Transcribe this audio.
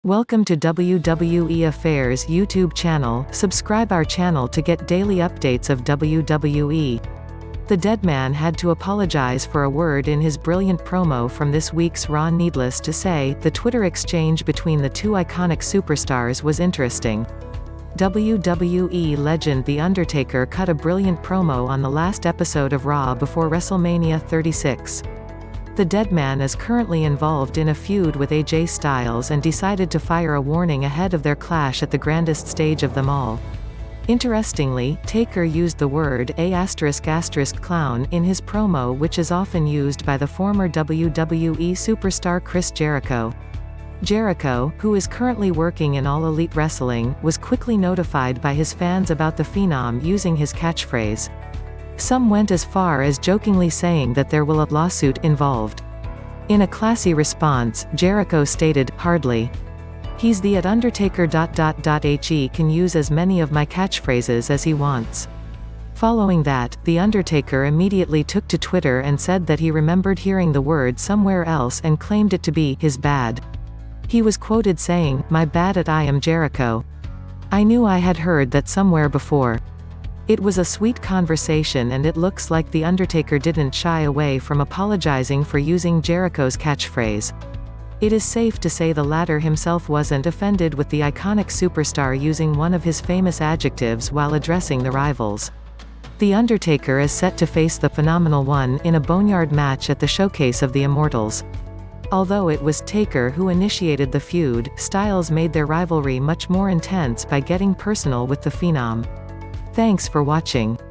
Welcome to WWE Affairs YouTube channel. Subscribe our channel to get daily updates of WWE. The Deadman had to apologize for a word in his brilliant promo from this week's Raw. Needless to say, the Twitter exchange between the two iconic superstars was interesting. WWE legend The Undertaker cut a brilliant promo on the last episode of Raw before WrestleMania 36. The Deadman is currently involved in a feud with AJ Styles and decided to fire a warning ahead of their clash at the grandest stage of them all. Interestingly, Taker used the word ***clown in his promo, which is often used by the former WWE superstar Chris Jericho. Jericho, who is currently working in All Elite Wrestling, was quickly notified by his fans about the Phenom using his catchphrase. Some went as far as jokingly saying that there will be a lawsuit involved. In a classy response, Jericho stated, "Hardly. He's the @Undertaker. He can use as many of my catchphrases as he wants." Following that, The Undertaker immediately took to Twitter and said that he remembered hearing the word somewhere else and claimed it to be his bad. He was quoted saying, "My bad I am Jericho. I knew I had heard that somewhere before." It was a sweet conversation, and it looks like The Undertaker didn't shy away from apologizing for using Jericho's catchphrase. It is safe to say the latter himself wasn't offended with the iconic superstar using one of his famous adjectives while addressing the rivals. The Undertaker is set to face the Phenomenal One in a Boneyard match at the Showcase of the Immortals. Although it was Taker who initiated the feud, Styles made their rivalry much more intense by getting personal with the Phenom. Thanks for watching.